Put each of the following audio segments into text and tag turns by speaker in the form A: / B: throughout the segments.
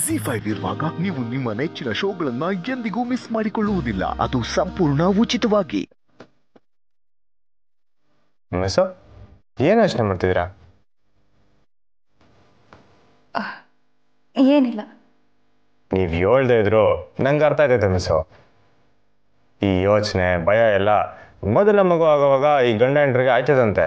A: ಜಿ5 ಇರುವಾಗ ನೀವು ನಿಮ್ಮ ನೆಚ್ಚಿನ ಶೋಗಳನ್ನ ಎಂದಿಗೂ ಮಿಸ್ ಮಾಡಿಕೊಳ್ಳುವುದಿಲ್ಲ. ಅದು ಸಂಪೂರ್ಣ ಉಚಿತವಾಗಿ.
B: ಮಿಸ್ ಏನು ಯೋಚನೆ ಮಾಡ್ತಿದ್ದೀರಾ?
C: ಏನಿಲ್ಲ.
B: ನೀವು ಹೇಳ್ದೇ ಇದ್ರು ನಂಗೆ ಅರ್ಥ ಆಯ್ತೈತೆ ಮಿಸ್ಸು. ಈ ಯೋಚನೆ ಭಯ ಎಲ್ಲ ಮೊದಲ ಮಗು ಆಗುವಾಗ ಈ ಗಂಡ ಹೆಂಡ್ರಿಗೆ ಆಯ್ತದಂತೆ.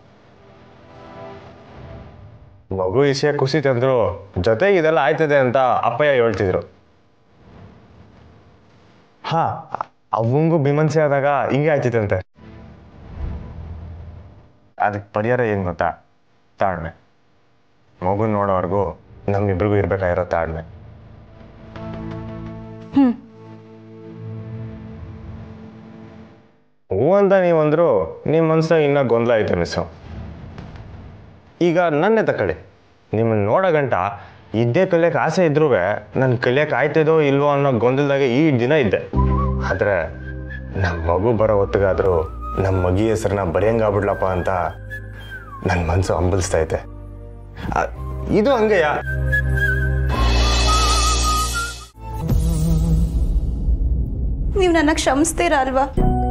B: ಮಗು ವಿಷಯ ಖುಷಿ ತಂದ್ರು ಜೊತೆಗೆ ಇದೆಲ್ಲ ಆಯ್ತದೆ ಅಂತ ಅಪ್ಪಯ್ಯ ಹೇಳ್ತಿದ್ರು. ಹಾ, ಅವಂಗೂ ಬಿಮನ್ಸಿ ಆದಾಗ ಹಿಂಗೆ ಆಯ್ತಿತ್ತಂತೆ. ಅದಕ್ಕೆ ಪರಿಹಾರ ಏನು ಗೊತ್ತಾ? ತಾಳ್ಮೆ. ಮಗು ನೋಡೋವರೆಗೂ ನಮ್ಮಿಬ್ರಿಗೂ ಇರ್ಬೇಕಾಗಿರೋ ತಾಳ್ಮೆ. ಹೂ ಅಂತ ನೀವಂದ್ರು ನಿಮ್ಮ ಮನ್ಸಾಗ ಇನ್ನೂ ಗೊಂದಲ ಐತೆ ಮಿಸ್ಸು. ಈಗ ನನ್ನೇ ತಕೊಳ್ಳಿ, ನಿಮ್ಮನ್ನು ನೋಡೋ ಗಂಟ ಇದ್ದೇ ಕಲಿಯೋಕೆ ಆಸೆ ಇದ್ರೂ ನನ್ನ ಕಲಿಯೋಕೆ ಆಯ್ತದೋ ಇಲ್ವೋ ಅನ್ನೋ ಗೊಂದಲದಾಗೆ ಈ ದಿನ ಇದ್ದೆ. ಆದರೆ ನಮ್ಮ ಮಗು ಬರೋ ಹೊತ್ತಿಗಾದರೂ ನಮ್ಮ ಮಗಿ ಹೆಸರನ್ನ ಬರೆಯಂಗಾಗ್ಬಿಡ್ಲಪ್ಪ ಅಂತ ನನ್ನ ಮನಸ್ಸು ಹಂಬಲಿಸ್ತೈತೆ. ಇದು ಹಂಗೆಯ.
C: ನೀವು ನನ್ನ ಕ್ಷಮಿಸ್ತೀರಾ ಅಲ್ವಾ?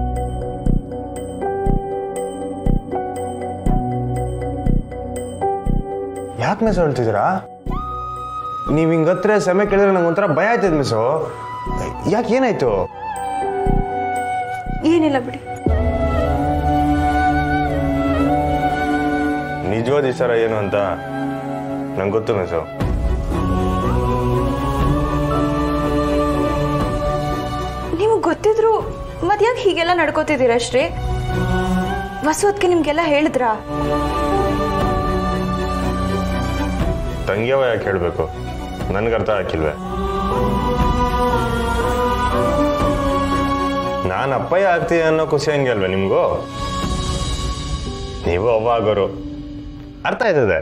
B: ಯಾಕೆ ಮಿಸ್ ಹೇಳ್ತಿದ್ದೀರಾ? ನೀವು ಹಿಂಗತ್ರ ಸಮಯ ಕೇಳಿದ್ರೆ ನಂಗೆ ಒಂಥರ ಭಯ ಆಯ್ತದ ಮಿಸ್ಸು. ಯಾಕೆ ಏನಾಯ್ತು?
C: ಏನಿಲ್ಲ ಬಿಡಿ.
B: ನಿಜವಾದ ವಿಚಾರ ಏನು ಅಂತ ನಂಗೆ ಗೊತ್ತು ಮಿಸ್ಸು.
C: ನಿಮಗೆ ಗೊತ್ತಿದ್ರು ಮತ್ತೆ ಯಾಕೆ ಹೀಗೆಲ್ಲ ನಡ್ಕೋತಿದ್ದೀರಷ್ಟೇ? ವಸೋದ್ಕೆ ನಿಮ್ಗೆಲ್ಲ ಹೇಳಿದ್ರಾ?
B: ತಂಗಿಯವ ಯಾಕೆ ಹೇಳಬೇಕು? ನನಗೆ ಅರ್ಥ ಹಾಕಿಲ್ವೇ? ನಾನು ಅಪ್ಪಯ್ಯ ಆಗ್ತೀನಿ ಅನ್ನೋ ಖುಷಿ ಹಂಗೆ ಅಲ್ವೇ ನಿಮಗೂ? ನೀವು ಅವ್ವ ಆಗೋರು, ಅರ್ಥ ಆಯ್ತದೆ.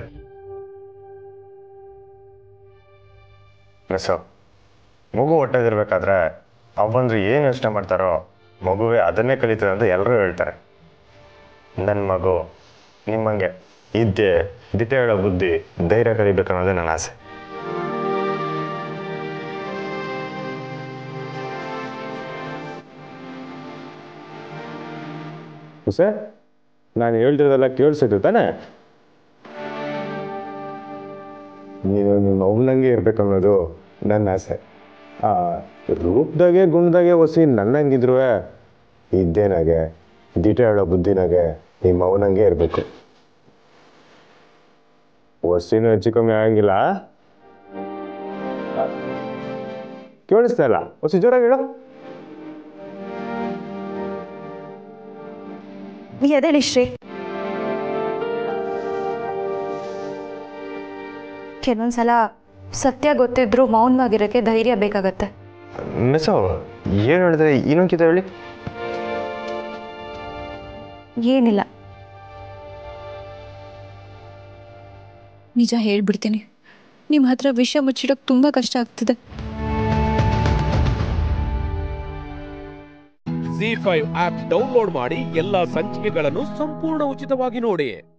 B: ಮಿಸ್ಸು, ಮಗು ಹೊಟ್ಟೆದಿರ್ಬೇಕಾದ್ರೆ ಅವ್ವಂದ್ರೆ ಏನು ಯೋಚನೆ ಮಾಡ್ತಾರೋ ಮಗುವೇ ಅದನ್ನೇ ಕಲಿತದೆ ಅಂತ ಎಲ್ಲರೂ ಹೇಳ್ತಾರೆ. ನನ್ನ ಮಗು ನಿಮ್ಮಂಗೆ ಇದ್ದೆ ದಿಟ ಹೇಳೋ ಬುದ್ಧಿ ಧೈರ್ಯ ಕಲಿಬೇಕು ಅನ್ನೋದೇ ನನ್ನ ಆಸೆ. ಸರ್, ನಾನು ಹೇಳ್ತಿರೋದೆಲ್ಲ ಕೇಳಿಸಿದ್ದು ತಾನೆ? ನೀನು ನಿಮ್ಮ ಅವನಂಗೆ ಇರ್ಬೇಕು ಅನ್ನೋದು ನನ್ನ ಆಸೆ. ರೂಪದಾಗೆ ಗುಣದಾಗೆ ಹೊಸಿ ನನ್ನಂಗಿದ್ರು ಇದ್ದೇನಾಗೆ ದಿಟ ಹೇಳೋ ಬುದ್ಧಿನಾಗೆ ನಿಮ್ಮ ಅವನಂಗೆ ಇರಬೇಕು. ಹೊಸಿನೂ ಹೆಚ್ಚು ಕಮ್ಮಿ ಆಗಂಗಿಲ್ಲ. ಕೇಳಿಸ್ತಾ ಇಲ್ಲ? ಹೊಸಿ ಜೋರಾಗಿ ಹೇಳು.
C: ಎದೇಳಿ ಶ್ರೀ. ಕೆಲವೊಂದ್ಸಲ ಸತ್ಯ ಗೊತ್ತಿದ್ರು ಮೌನವಾಗಿರೋಕ್ಕೆ ಧೈರ್ಯ ಬೇಕಾಗತ್ತೆ.
B: ಮಿಸ್ ಏನು ಹೇಳಿದ್ರೆ ಇನ್ನೊಂದ್ಕಿತ ಹೇಳಿ.
C: ಏನಿಲ್ಲ.
D: ನಿಜ ಹೇಳ್ಬಿಡ್ತೀನಿ, ನಿಮ್ಮ ಹತ್ರ ವಿಷಯ ಮುಚ್ಚಿಡೋಕೆ ತುಂಬ ಕಷ್ಟ ಆಗ್ತಿದೆ.
E: ಜಿ5 ಆಪ್ ಡೌನ್ಲೋಡ್ ಮಾಡಿ ಎಲ್ಲಾ ಸಂಚಿಕೆಗಳನ್ನು ಸಂಪೂರ್ಣ ಉಚಿತವಾಗಿ ನೋಡಿ.